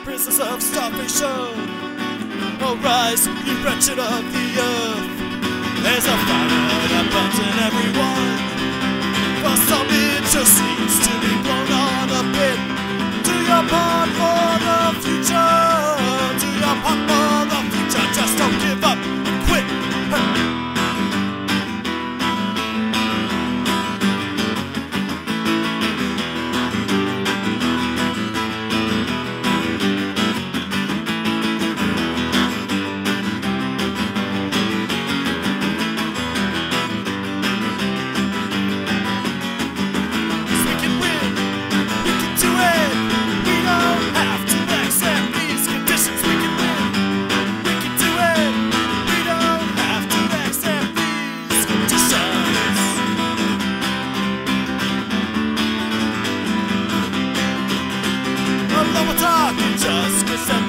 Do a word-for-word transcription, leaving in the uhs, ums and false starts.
prisoners of starvation. Oh, rise, you wretched of the earth. There's a fire that burns in everyone. For some it just needs to be blown on a bit. Do your part for the future. Do your part for the future. Just don't give up and quit. Hey. Just